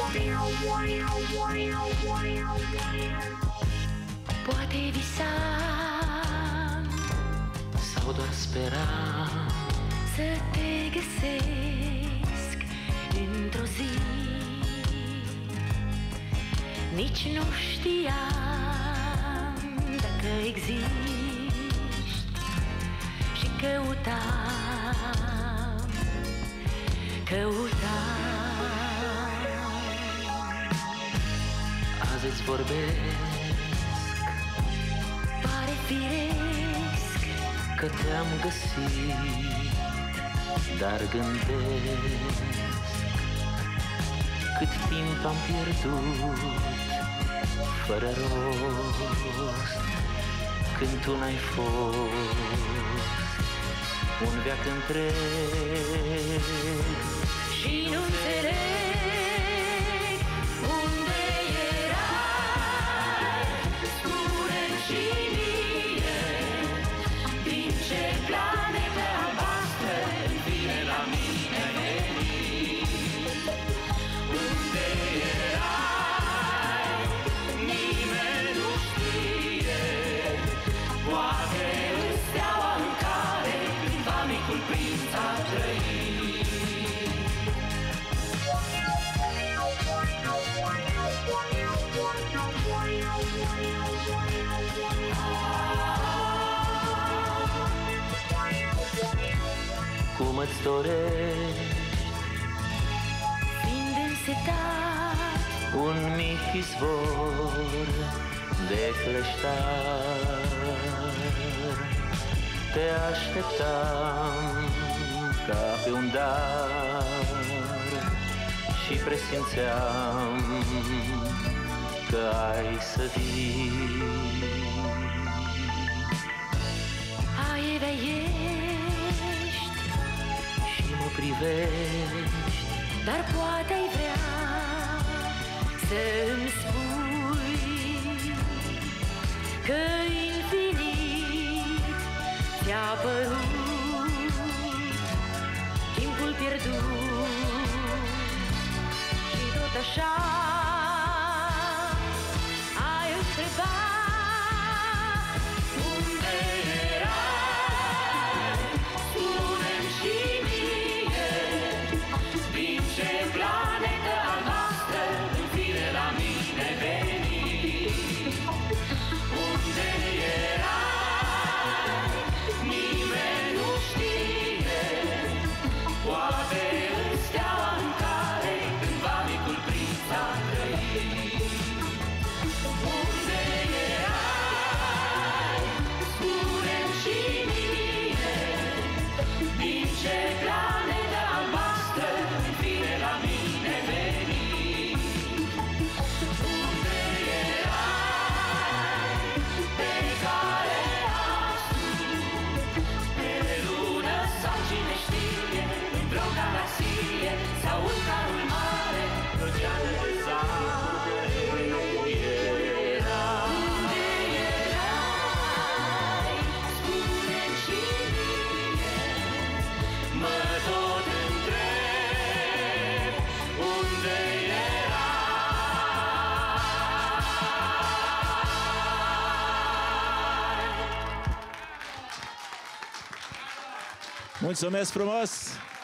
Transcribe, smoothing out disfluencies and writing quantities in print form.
Poate visam sau doar speram să te găsesc într-o zi. Nici nu știam dacă existi și căutam. Azi îți vorbesc, pare firesc că te-am găsit, dar gândesc cât timp am pierdut fără rost, când tu n-ai fost un veac întreg. și nu înțeleg unde erai. Spune-mi și mie din ce planetă albastră vine la mine venit. Unde erai, nimeni nu știe, poate în steaua în care cândva micul prinț a trăit. Cum îți dorești, Fiind însetat, un mic izvor de cleștar, te așteptam ca pe un dar și presimțeam că ai să vii. aievea ești Și mă privești, dar poate ai vrea să-mi spui că infinit ți-a părut timpul pierdut. Și tot așa ai întrebat unde erai. Spune-mi și mie din ce planetă albastră vine la mine venit. Unde erai, nimeni nu știe, poate în steaua în care cândva micul prinț a trăit. Unde erai, spune-mi și mie din ce planetă albastră vine la mine venit. Unde erai, pe care astru, pe lună sau cine știe, într-o galaxie sau în carul mare, oceanul de zare era. Unde erai, spune-mi și mie, mă tot întreb unde erai. Mulțumesc frumos!